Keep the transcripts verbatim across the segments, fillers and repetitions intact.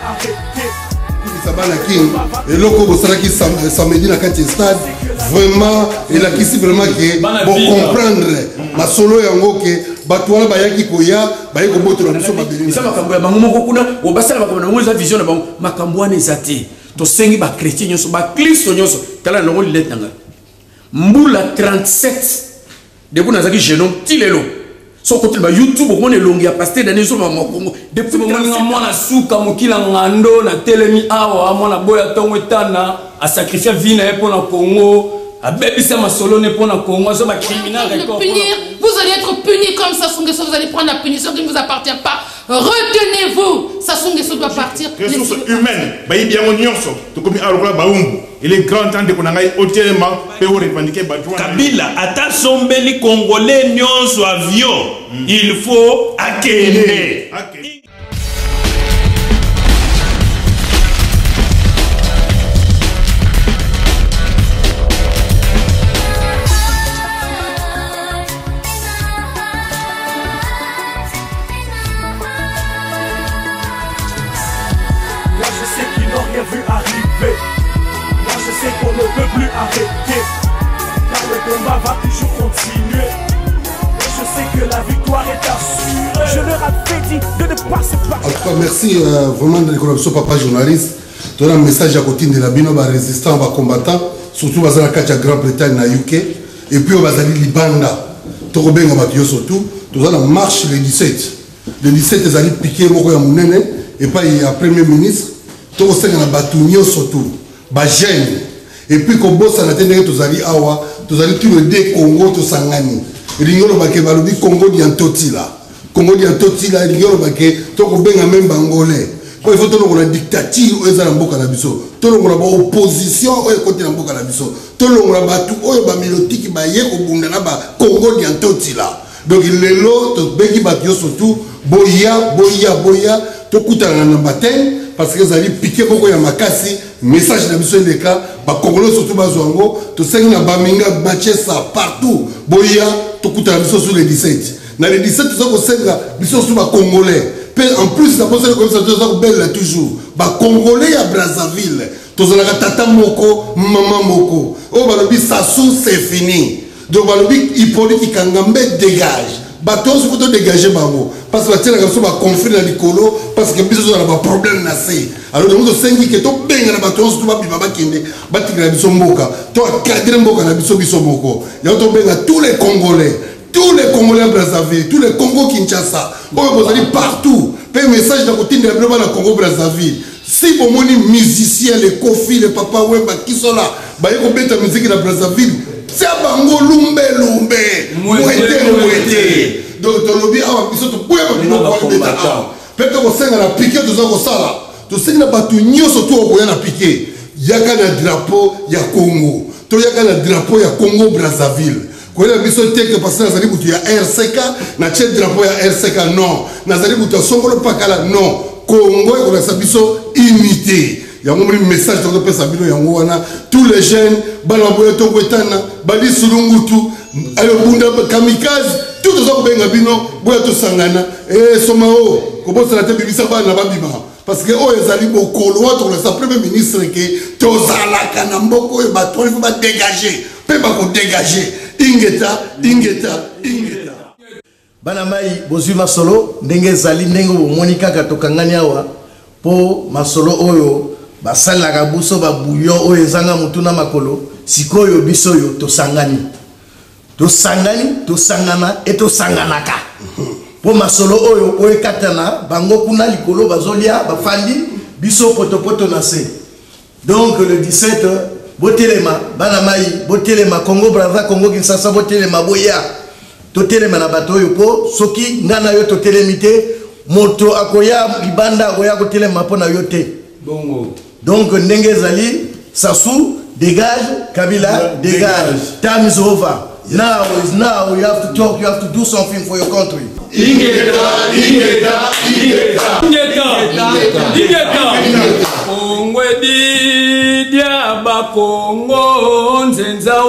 Et là, comme ça qui samedi dans le stade, vraiment, il a quitté vraiment que pour comprendre ma solo yango que batouala bayaki koya bayeko boto na biso babeli. Ça makambo ya bango moko kuna obasala makambo na ngo vision na bango makambo wana ezati to sengi ba chrétien nyonso ba kristo nyonso tala na ngo lilete nga mbula trente-sept de kuna zaki genom tilelo so côté ba YouTube on est longi à pasteur dans les hommes Congo depuis mon mwana suka mokila ngando na telemi awa mwana boya tongo etana a sacrifier vie na pour na Congo a bebisa masolo ne pour na Congo so ba criminel record. Vous allez être puni comme Sassou Nguesso, vous allez prendre la punition qui ne vous appartient pas. Retenez-vous, Sassou Nguesso doit partir. Ressources humaines, bayi bien nyonso, to komi arokola baumbu. Il est grand temps de konangai otelema pe o revendiquer batwa. Kabila ata sombeli congolais nyonso avion, il faut akende. Vu arriver, moi je sais qu'on ne peut plus arrêter, car le combat va toujours continuer, et je sais que la victoire est assurée. Je leur avais dit de ne pas se passer. En tout cas, merci euh, vraiment de l'économie papa journaliste. Tu as un message à côté de la bino, les résistants, les combattants, surtout dans la Grande-Bretagne, na U K, et puis on va aller Libanda. Tu as bien surtout, tu as la marche le dix-sept. Le dix-sept, ils allaient piquer Moko Yamounene, et puis il y a Premier ministre. Tout ça na batunyo surtout ba jeune et puis ko bossa na tendeke tozali awa tozali tout le deux Congo to sangani ringolo bake balobi Congo di antotila Congo di antotila ringolo bake to ko benga même bangolais ko il faut to la dictature o ezala mboka na biso to longola ba opposition o ekote na mboka na biso to longola batu oyo ba melotiki ba ye ko bunda na ba Congo di antotila donc lelo to bengi batyo surtout boya boya boya to kutana na matin parce que vous allez piquer beaucoup de makasi message de mission de cas ba congolais surtout bazwango to sengi na baminga match ça partout boya to kuta la mission sur le dix-sept na le dix-sept to ko senga mission sur ba congolais en plus ça pose comme ça to belle toujours ba congolais à Brazzaville to zala tata moko maman moko o balobi Sassou c'est fini donc balobi Hippolyte Kangambe dégage bateau il faut dégager bango parce que la comme ça va conflit dans l'écolo parce que biso na ba problème na c'est alors donc cinq que to benga na bateau to ba bima bakende batikira biso mboka to cadre mboka na biso biso moko ya to benga tous les Congolais tous les Congolais à Brazzaville tous les Congo Kinshasa on va aller partout pe message de côté de la Congo Brazzaville si bon moni musicien les Kofi les Papa Wemba qui sont là ba yeko beta musique na Brazzaville c'est bango lumbe lumbe mwete mwete donc to lobi awa biso to boya ba bino ko beta awa peut-être ko senga na piquer to zako sala to senga batu nyoso to ko na piquer yaka na drapeau ya Congo to yaka na drapeau ya Congo Brazzaville ko la biso teke parce que nazali butu ya R C K na che drapeau ya R C K non nazali butu songolo pakala non Congo ko la biso unité. Il y a un message de Sabino Yangwana, tous les jeunes, Balaboya Tongwetana, Badi Sulungutu, Alobunda Kamikaze, tout les autres Bengabino, Boyato Sangana, et Somao, comment ça a été Bibisa Banababima. Parce que oh, ils allaient beaucoup loin, le premier ministre qui Tozala Kanamboko et Bato, il faut pas dégager, peut pas dégager. Ingeta, Ingeta, Ingeta. Banamai, Bozu Masolo, Nenge Zali, Nengo, Monica Katokanganyawa, Po Masolo Oyo. Basala kabuso ba bouillon o ezanga mutuna makolo sikoyo bisoyo to sangani to sangani to sangana et to sanganaka po masolo oyo o ekatana bango kuna likolo bazolia bafandi biso potopoto na se donc le dix-sept botelema bana mai botelema Congo Brazza Congo Kinshasa botelema boya to telema na bato oyo po soki ngana yo to telemite moto akoya libanda akoya ko telema pona yo te bongo. Donc, Ndengezali, Sassou, dégage, Kabila, dégage. Time is over. Now is now. You have to talk, you have to do something for your country. Ingeta, Ingeta, Ingeta, Ingeta, Ingeta. Congo Didia Bakongo, Nzenza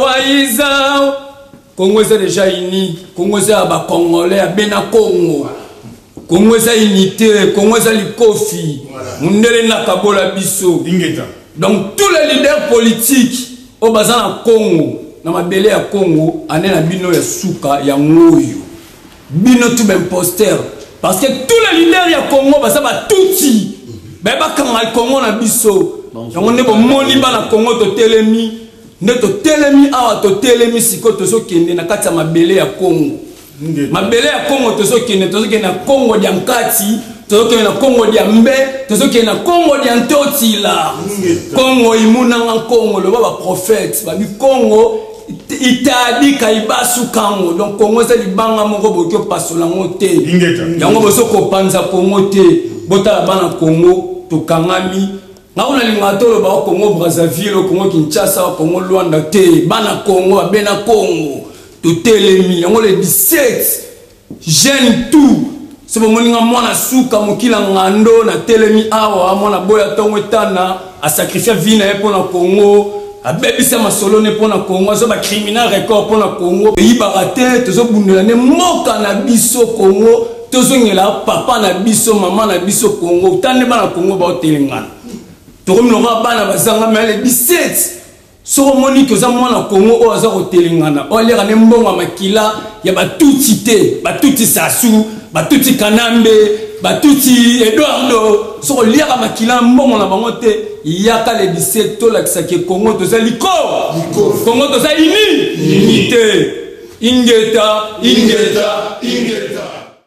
Waiza. Congo c'est déjà uni. Congo c'est à Congolais, à Bena Congo. Congo eza unité, Congo eza likofi, mundele na kabola biso. Donc tous les leaders politiques au bazan na Congo, na mabele ya Congo, ane na bino ya suka ya ngoyo. Bino tout imposteur parce que tous les leaders ya Congo baza ba tuti. Ba ba kanga Congo na biso. Yango ne bo moni ba na Congo to telemi, ne to telemi awa to telemi siko to so kende na kati ya mabele ya Congo. Mabele ya Congo to so kende to so kende na Congo dia Nkati, to so kende na Congo dia Mbe, to so kende na Congo dia Ntotila. Congo imuna nga Congo le baba prophète, ba bi Congo itadi kaibasu kango. Donc Congo za libanga moko bokyo pasola ngote. Yango boso ko panza Congo te, bota bana Congo to kangami. Na una lingatolo ba Congo Brazzaville, Congo Kinshasa, Congo Luanda te, bana Congo, bena Congo. To telemi, yango le dix-sept jeune tout. C'est bon moninga mwana suka mokila ngando na telemi awa mwana boya tongo etana a sacrifier vie na pour na Congo, a bebisa masolone pour na Congo, so ba criminal record pour na Congo. Pays baraté, tozo bundela ne moka na biso Congo, tozo ngela papa na biso, maman na biso Congo, tande ba na Congo ba otelengana. To comme no ba na bazanga mais le dix-sept so moni que za mwana Congo o aza otelingana o lera ne mbonga makila ya batuti te batuti Sassou batuti Kanambe batuti Eduardo so lera makila mbonga na bango te yaka le dix-sept to la kisake Congo to za liko Congo to za ini unité ingeta ingeta ingeta.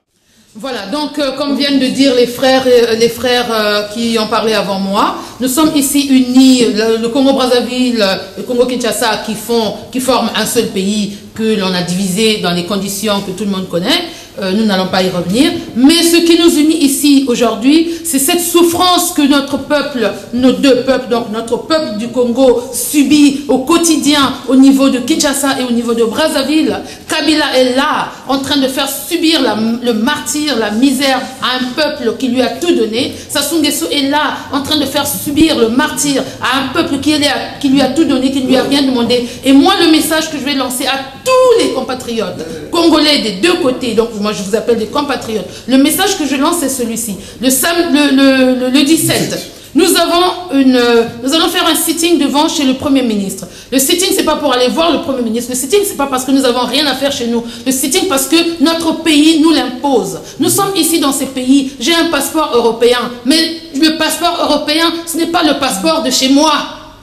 Voilà, donc euh, comme viennent de dire les frères, euh, les frères euh, qui ont parlé avant moi, nous sommes ici unis, le, le Congo-Brazzaville, le Congo-Kinshasa qui font, qui forment un seul pays que l'on a divisé dans les conditions que tout le monde connaît. Euh, nous n'allons pas y revenir. Mais ce qui nous unit ici aujourd'hui, c'est cette souffrance que notre peuple, nos deux peuples, donc notre peuple du Congo subit au quotidien au niveau de Kinshasa et au niveau de Brazzaville. Kabila est là, en train de faire subir la, le martyre, la misère à un peuple qui lui a tout donné. Sassou Nguesso est là, en train de faire subir le martyre à un peuple qui, est à, qui lui a tout donné, qui ne lui a rien demandé. Et moi, le message que je vais lancer à tous les compatriotes congolais des deux côtés, donc moi je vous appelle des compatriotes, le message que je lance c'est celui-ci. Le, le, le, le, le dix-sept, nous, avons une, nous allons faire un sitting devant chez le Premier ministre. Le sitting, c'est pas pour aller voir le Premier ministre. Le sitting, c'est pas parce que nous avons rien à faire chez nous. Le sitting, parce que notre pays nous l'impose. Nous sommes ici dans ces pays. J'ai un passeport européen. Mais le passeport européen, ce n'est pas le passeport de chez moi.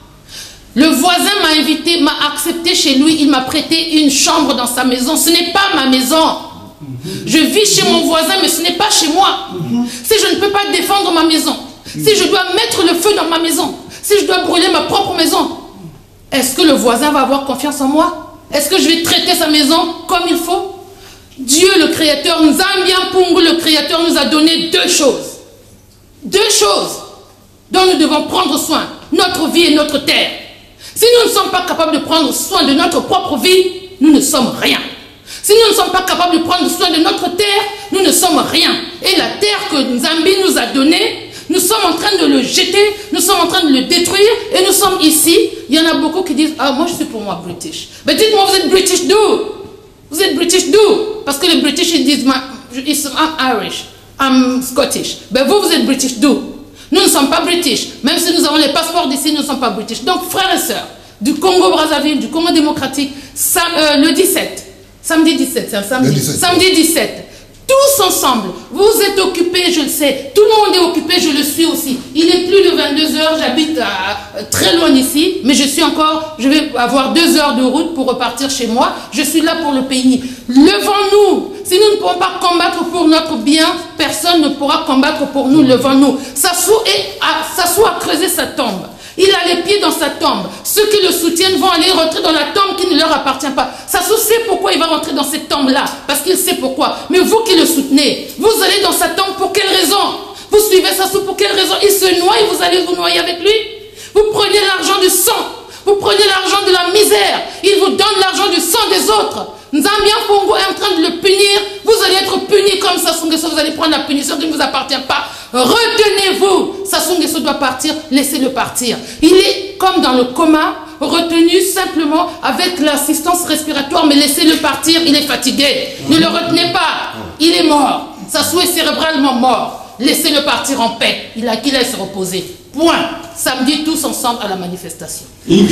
Le voisin m'a invité, m'a accepté chez lui. Il m'a prêté une chambre dans sa maison. Ce n'est pas ma maison. Je vis chez mon voisin, mais ce n'est pas chez moi. Si je ne peux pas défendre ma maison, si je dois mettre le feu dans ma maison, si je dois brûler ma propre maison, est-ce que le voisin va avoir confiance en moi? Est-ce que je vais traiter sa maison comme il faut? Dieu, le Créateur, Nzambia Pungu, le Créateur, nous a donné deux choses. Deux choses dont nous devons prendre soin. Notre vie et notre terre. Si nous ne sommes pas capables de prendre soin de notre propre vie, nous ne sommes rien. Si nous ne sommes pas capables de prendre soin de notre terre, nous ne sommes rien. Et la terre que Nzambi nous a donnée, nous sommes en train de le jeter, nous sommes en train de le détruire, et nous sommes ici. Il y en a beaucoup qui disent, ah, moi je suis pour moi British. Mais dites-moi, vous êtes British d'où? Vous êtes British d'où? Parce que les British, ils disent, I'm Irish, I'm Scottish. Ben vous, vous êtes British d'où? Nous ne sommes pas British. Même si nous avons les passeports d'ici, nous ne sommes pas British. Donc, frères et sœurs, du Congo-Brazzaville, du Congo démocratique, ça, euh, le dix-sept, samedi dix-sept, c'est un samedi, dix-sept. Samedi dix-sept, tous ensemble, vous êtes occupés, je le sais, tout le monde est occupé, je le suis aussi. Il est plus de vingt-deux heures, j'habite très loin d'ici, mais je suis encore, je vais avoir deux heures de route pour repartir chez moi. Je suis là pour le pays. Levons-nous. Si nous ne pouvons pas combattre pour notre bien, personne ne pourra combattre pour nous. Levons-nous. Sassou a creusé sa tombe. Il a les pieds dans sa tombe. Ceux qui le soutiennent vont aller rentrer dans la tombe qui ne leur appartient pas. Sassou sait pourquoi il va rentrer dans cette tombe-là. Parce qu'il sait pourquoi. Mais vous qui le soutenez, vous allez dans sa tombe pour quelle raison? Vous suivez Sassou pour quelle raison? Il se noie et vous allez vous noyer avec lui? Vous prenez l'argent du sang. Vous prenez l'argent de la misère. Il vous donne l'argent du sang des autres. Nzambia Pongo est en train de le punir. Vous allez être puni comme Sassou Nguesso. Vous allez prendre la punition qui ne vous appartient pas. Retenez-vous. Sassou Nguesso doit partir. Laissez-le partir. Il est comme dans le coma, retenu simplement avec l'assistance respiratoire. Mais laissez-le partir. Il est fatigué. Ne le retenez pas. Il est mort. Sa souhait cérébralement mort. Laissez-le partir en paix. Il a qu'il aille se reposer. Point. Samedi, tous ensemble à la manifestation.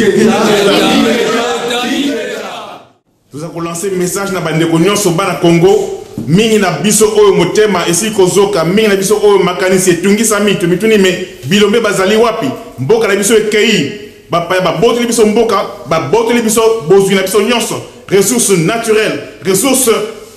Nous avons lancé un message dans le sur le Congo. Mingi na biso oyo motema esi kozoka mingi na biso oyo makanisi etungisa mitu mituni me bilombe bazali wapi mboka na biso ekei ba ba boteli biso mboka ba boteli biso bozwi na biso nyonso ressources naturelles ressources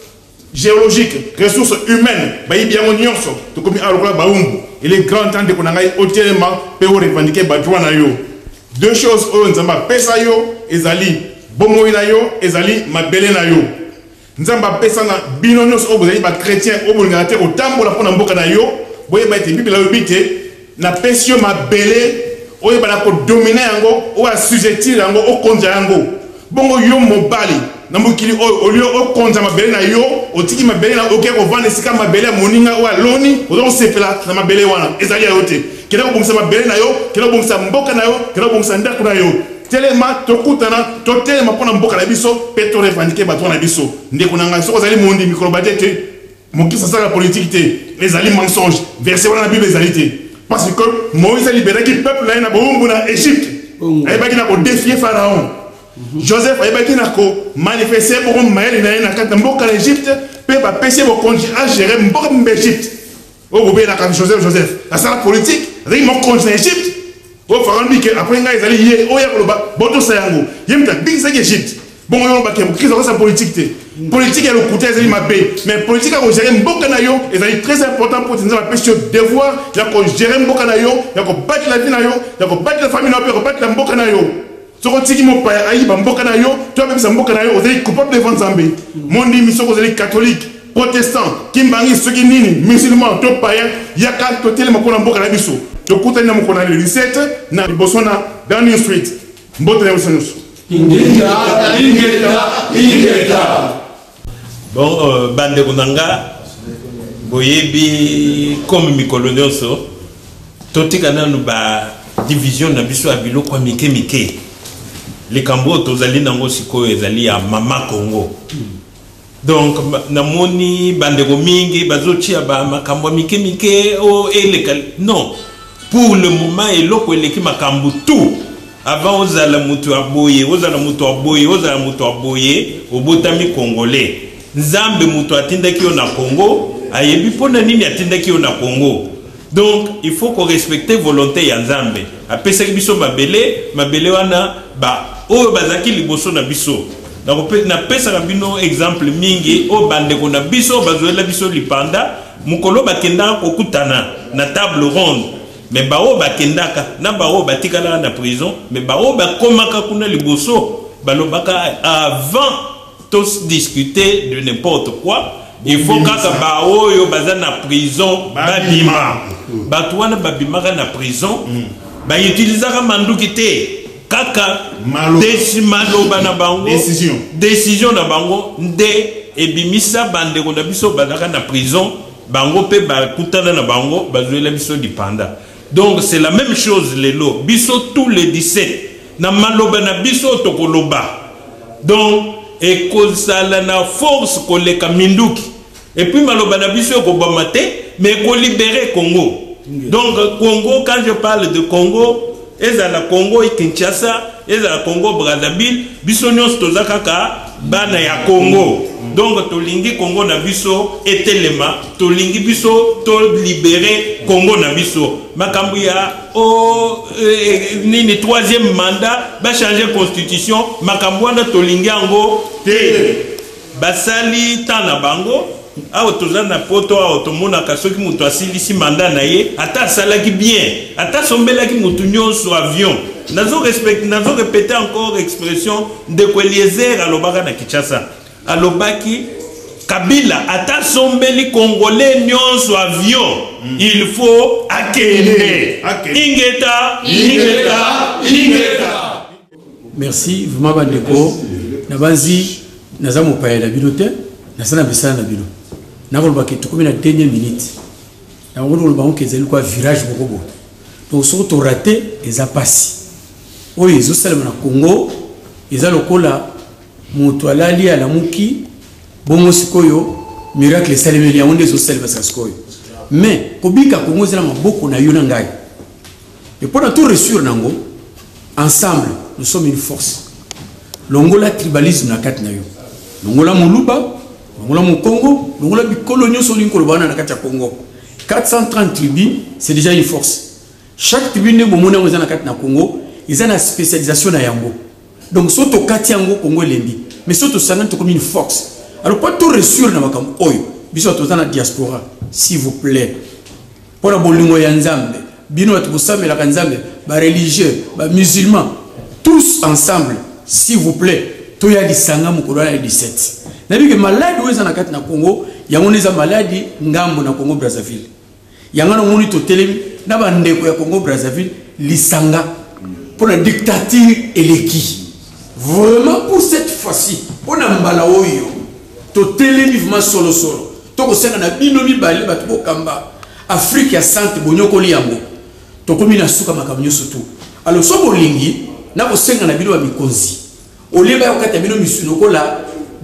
géologiques ressources humaines ba yibi yango nyonso tokomi alokola baumbu il est grand temps de konanga otelema pe o revendiquer ba droit na yo deux choses oyo nzamba pesa yo ezali bomoyi na yo ezali mabele na yo nzamba pesa na bino nyonso oyo bozali ba chrétien oyo bolingaka te kotambola mpona mboka na yo boyeba ete bibele lobi te na pesi yo mabele oyebana kodomine yango oyo assujettir yango okonza yango bongo yo mobali na mokili oyo olio okonza mabele na yo otiki mabele na oke kovanda esika mabele ya moninga oyo aloni oza kosepela na mabele wana ezali ya yo te kende kobongisa mabele na yo kende kobongisa mboka na yo kende kobongisa ndako na yo telema tokutana totelema mpona mboka na biso mpe torevandike bato na biso ndeko na ngai soki ozali mondi mikolo bade te mokisa asala politike te ezali mensonge verset wana na bible ezali te parce que Moïse alibéraki peuple na ye na bowumbu na Égypte ayebaki na kodefie pharaon Joseph ayebaki na komanifeste bongo mayele na ye na kati na mboka na Égypte mpe bapesi ye bokonzi agere mboka mbe Égypte oyo bobelaka Joseph Joseph asala politique azali mokonzi na Égypte oyo pharaon bike après ngai ezali ye oyo akoloba botosa yango ye mutu abingisaki Égypte bongo yo olobaki mokristo akosa politique te politique ya lokuta ezali mabe mais politique ya kogere mboka na yo ezali très important po tinza bapesi yo devoir ya kogere mboka na yo ya kobatela vie na yo ya kobatela famille na yo mpe kobatela mboka na yo soko otiki mopaya ayiba mboka na yo to abebisa mboka na yo ozali coupable devant nzambe mondimi soko ozali catholique protestant kimbangi soki nini musulman to payen yaka totelema mpona mboka na biso tokutani na mokolo na le dix-sept na liboso na Downing Street mbote na biso nyonso Ingeta, ingeta, ingeta. Bon, euh, bande kunanga boyebi comme mikolo nyonso totika nanu ba division na biso ya biloko mike mike likambo tozali nango sikoyo ezali ya mama Congo donc namoni bande ko mingi bazotia ba makambo mike mike o eleka non pour le moment eloko eleki makambo tout avant ozala mutu aboye ozala mutu aboye ozala mutu aboye obotami congolais nzambe mutu atindaki yo na Congo ayebi pona nini atindaki yo na Congo donc il faut qu'on respecte volonté ya nzambe apesaki biso mabele mabele wana ba oyo bazaki liboso na biso na pesa bino exemple mingi o bande ko na biso bazoela biso lipanda mukolo bakenda kokutana na table ronde mais bao bakendaka na bao batikala na prison mais bao bakomaka kuna liboso balobaka avant tous discuter de n'importe quoi il faut kaka bao yo baza na prison babima bato wana babimaka na prison ba utilisaka manduki te kaka maloba na bango décision décision na bango nde ebimisa bande ko na biso bazaka na prison bango pe bakutana na bango bazoela biso dipanda. Donc c'est la même chose les lots. Biso tous les dix-sept. Na maloba na biso tokoloba. Donc et kozala na force koleka minduki. Et puis maloba na biso ko bamate mais ko libérer Congo. Donc Congo, quand je parle de Congo, ezala Congo et Kinshasa, ezala Congo Brazzaville, biso nyos tozaka ka bana ya Congo. Donc tolingi Congo na biso etelema, tolingi biso to libérer Congo na biso. Makambu ya o eh, nini troisième mandat ba changer constitution, makambu na tolingi ango te. Basali tana bango, awo tozana poto awo tomona kasoki mutu asilisi mandat na ye, ata salaki bien, ata sombelaki mutu nyonso avion. Nazo respect, nazo répéter encore expression de Eliezer alobaka na Kinshasa. Alobaki Kabila ata sombeli congolais nyonso avion mm. Il faut akende ingeta ingeta ingeta. Merci vraiment bandeko nabanzi naza mopaya na bino te nazana besana na bino nakolobaki tokomi na dernière minute na ngolo bango kezeli kwa virage bokobo donc soko to raté eza pasi oyo ezosalema na Congo eza lokola moto alali alamuki bongo sikoyo miracle esalemi yango nde ezosalema sasikoyo mais kobika kongo ezala maboko na yo na ngai et mpona to reçure nango ensemble nous sommes une force longola tribalisme na kati na yo longola moluba longola mokongo longola bikolo nyonso olingi koloba wana na kati ya congo quatre cent trente tribus c'est déjà une force chaque tribu nde bomoni yango eza na kati na congo eza na spécialisation na yango donc so tokati yango congo elembi mais so tosangani tokomi une force alors pas to reçure na makambo oyo biso toza na diaspora s'il vous plaît mpona bolingo ya nzambe bino bato bosamelaka nzambe bareligieux bamusulman tous ensemble s'il vous plaît toya lisanga mokolo wana ya dix-sept nabike maladi oyo eza na kati na congo yango nde eza maladi ngambo na congo brazzaville yango namoni totelemi na bandeko ya congo brazzaville lisanga mpona dictature eleki vraiment pour cette fois-ci mpona mbala oyo totelemi vima solo solo tokosenga na bino mibale bato bokamba afrique ya centre bonyokoli yango tokomi na suka makambo nyonso tu alors so bolingi na kosenga na bino bamikonzi oleba ya kokata bino misu lokola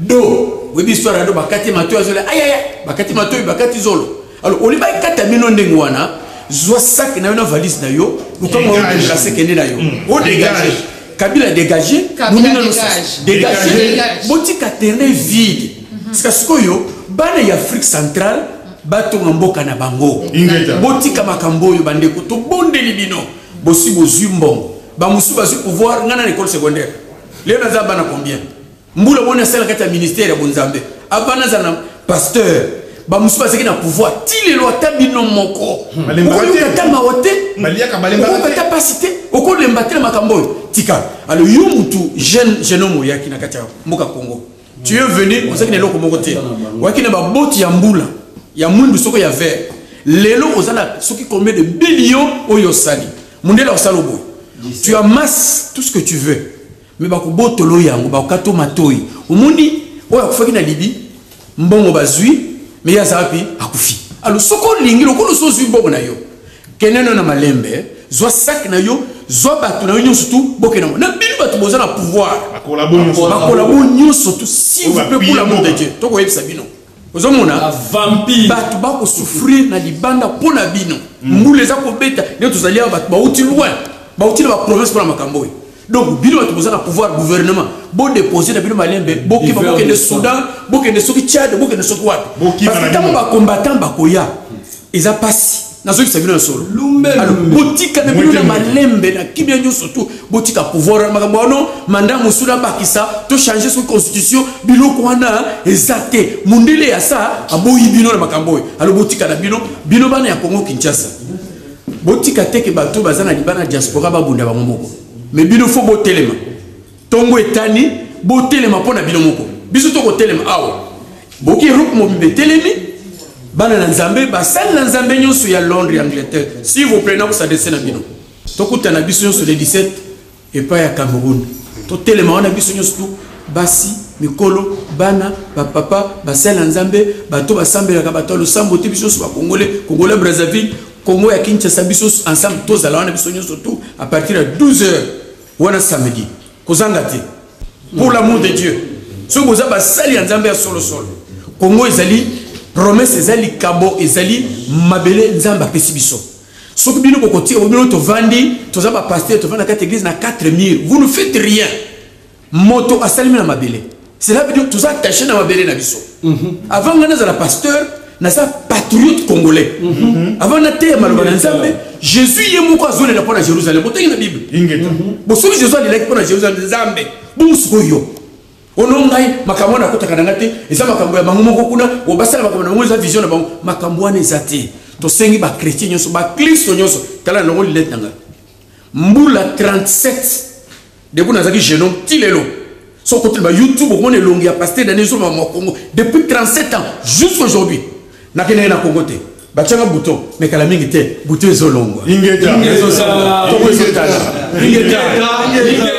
do webi histoire do bakati matoyo azola ayaya bakati matoyo bakati zolo alors oleba ekata bino ndenge wana zwa sac na yo na valise na yo lukama odegrase kende na yo o dégage Kabila dégagé Kabila dégage dégagé botika terrain vide parce que sikoyo bana ya Afrique centrale bato mboka na bango botika makambo yo bandeko to bondeli bino bosi bozwi mbongo ba musu bazu pouvoir ngana na école secondaire leo naza bana combien mbula mona sala kati ya ministère ya bonzambe abana za na pasteur ba musu bazaki na pouvoir ti le loi tabino moko ko ta mawote baliaka balemba ko ta pasité oko lembatela makambo tika alors yo mutu jeune jeune homme yaki na kati ya mboka Congo tu es venu ozaki na loko moko te waki na ba boti ya mbula ya mundu soko ya vert lelo ozala soki combien de billions oyo sali mundela osalo boy tu amasses tout ce que tu veux mais ba ko botolo yango ba kato matoi umundi oyo akufaki na libi mbongo bazui mais ya zapi akufi alors soko lingi lokolo so zui mbongo na yo keneno na malembe zwa sac na yo zwa bato na yo nyonso tu bokena na bino bato boza na pouvoir bakola bo nyonso bakola bo nyonso tu s'il vous plaît pour l'amour de Dieu toko yebisa bino ozomona vampire bato bako souffrir na libanda pona bino mbule za ko beta ndio tuzali bato bauti loin bauti na ba province pour makambo donc bino bato boza na pouvoir gouvernement bo déposer na bino malembe boki ba boke de Soudan boke de soki Tchad boke de soki wapi parce que tant ba combattant bakoya eza pasi nazo ki sabino solo lumbe alors botika na bino na malembe na kimia nyonso tu botika pouvoir makambo no manda musula bakisa to changer son constitution biloko wana ezate mundele ya sa aboyi bino na makambo alors botika na bino bino bana ya Congo Kinshasa botika teke bato bazana libana diaspora babunda bango moko mais bino fo botelema tongo etani botelema pona bino moko biso to ko telema awo boki rup mo betelemi bana na nzambe basali na nzambe nyonso ya Londres Angleterre s'il vous plaît na ko sadese na bino tokuta na biso nyonso le dix-sept et pas ya Cameroun to telema wana biso nyonso tu basi mikolo bana ba papa basali na nzambe bato basambelaka bato losambo te biso so ba congolais congolais Brazzaville Congo ya Kinshasa biso ensemble tous ala wana biso nyonso tu à partir de douze heures wana samedi kozanga te pour l'amour de Dieu so boza basali ya nzambe ya solo solo Congo ezali promesse ezali kabo ezali mabele nzamba pesi biso soki bino bokoti bino to vandi to za ba pasteur to vanda quatre église na quatre murs vous ne faites rien moto asali na mabele cela veut dire to za attaché na mabele na biso avant ngana za la pasteur na sa patriote congolais avant na te maloba na nzambe Jésus ye moko azone na pona Jérusalem botengi na Bible ingeta bo soki Jésus ali like pona Jérusalem nzambe bumusuko yo ono ngai makambo na kotaka na te eza makambo ya bango moko kuna obasala makambo na ngoi za vision na bango makambo wana ezate to sengi ba chrétien nyonso ba Kristo nyonso tala na ngoli let nanga mbula trente-sept de kuna zaki jeune ti lelo so côté ba YouTube on est longue ya pasteur dans les hommes au Congo depuis trente-sept ans jusqu'à aujourd'hui na kene na Congo te ba tchanga bouton mais kala mingi te bouton ezolongwa ingeta ingeta to ko ezotala ingeta ingeta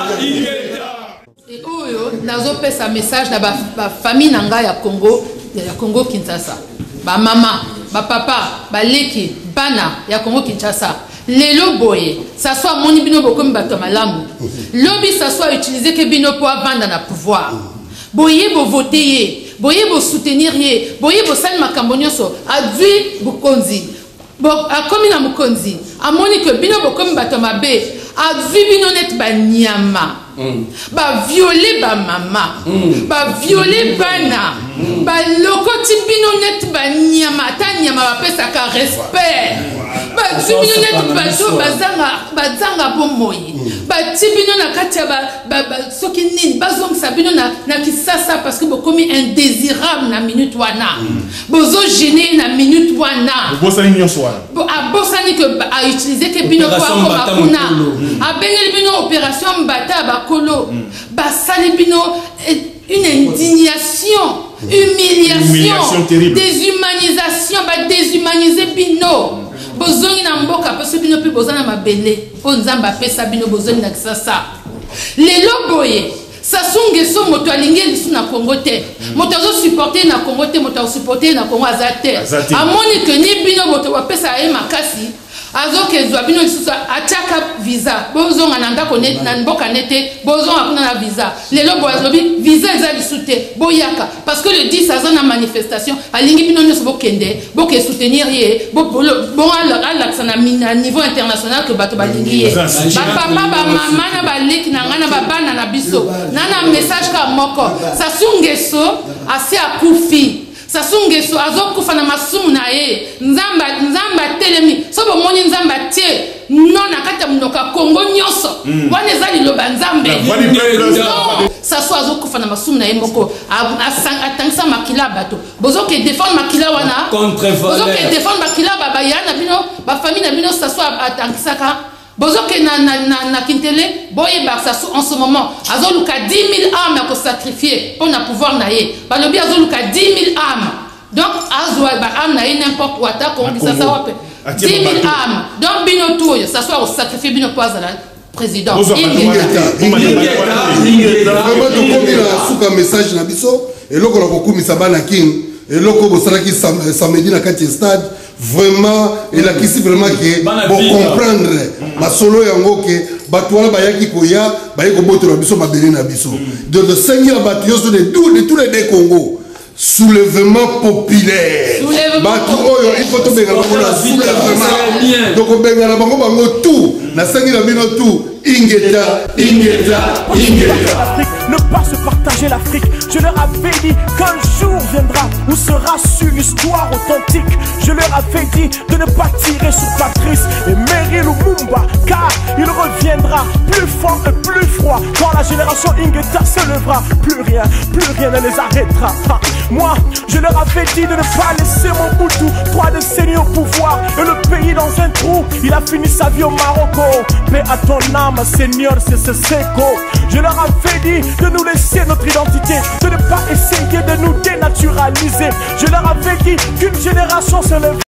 nazo pesa message na ba, ba famille nanga ya Congo ya Congo Kinshasa ba mama ba papa ba leki bana ya Congo Kinshasa lelo boye ça soit moni bino bokomi bato malamu lobi ça soit utiliser que bino pour vendre na pouvoir boye bo voter boye bo soutenir ye boye bo sali makambo nyonso adui bokonzi bo akomi na mokonzi amoni que bino bokomi bato mabe adui bino net banyama Mm. Ba violer ba mama mm. Ba violer bana mm. Ba lokoti bino net ba nyama ta nyama ba pesa ka respect ba bino net ba to bazanga bazanga bomoyi ba tibino na katia ba ba soki nini bazong sabino na na kisasa parce que bokomi indésirable na minute wana bozo gêner na minute wana bosani nyonso wana bo abosani que a utiliser que bino kwa koma kuna a bengeli bino opération mbata ba kolo mm. basali bino une indignation mm. humiliation, humiliation déshumanisation ba déshumaniser bino mm. bozongi na mboka parce bino pe bozana mabele po nzamba pesa bino bozongi na kisasa lelo boye sasunge so moto alingi lisu na Congo te mm. moto azo supporter na Congo te moto azo supporter na Congo azate amoni que ni bino moto wa pesa e makasi azoke zwa bino lisusu ataka visa bozonga na ndako net na mboka nete bozonga kuna na visa lelo boazobi visa eza lisute boyaka parce que le dix aza na manifestation alingi bino nyonso bokende boke soutenir ye bo bon alakisa na niveau international que bato balingi ye bapapa bamama na baleki na ngai na babana na biso nana message ka moko sasungeso asi akufi sasungeso azokufa na masumu na ye nzamba nzamba telemi so bomoni nzamba tie non nakata mnoka Kongo nyoso wana eza liloba nzambe saso azokufa na masumu na ye moko atangisa makila bato bozoke défendre makila wana bozoke défendre makila babayana bino bafamille na bino saso atangisaka bozoke na na na, na kintele boye baksa en ce moment azoluka dix mille âmes à sacrifier pour na pouvoir na ye balobi azoluka dix mille âmes donc azwa ba âme na ye n'importe quoi ta ko ngisa sa wape dix mille âmes donc bino tout ça soit au sacrifier bino pour la président suka message na biso eloko la kokumisa bana king eloko bosalaki samedi na kati stade vraiment il a qu'ici vraiment que pour comprendre ma solo yango que bato wana bayaki koya bayeko botela biso mabele na biso de de seigneur bato yoso de tous de tous les deux Congo soulèvement populaire bato oyo il faut to benga bango na soulèvement donc benga na bango bango tout na sengi na bino tout ingeta ingeta ingeta ne pas se partager l'Afrique. Je leur avais dit qu'un jour viendra où sera su l'histoire authentique. Je leur avais dit de ne pas tirer sur Patrice et Mary Lumumba, car il reviendra plus fort et plus froid. Quand la génération Ingeta se levera, plus rien, plus rien ne les arrêtera. Ha. Moi, je leur avais dit de ne pas laisser mon Boutou, trois décennies au pouvoir et le pays dans un trou. Il a fini sa vie au Maroc. Mais à ton âme, Seigneur, c'est ce séco. Je leur avais dit de nous laisser notre identité, de ne pas essayer de nous dénaturaliser. Je leur avais dit qu'une génération se lève.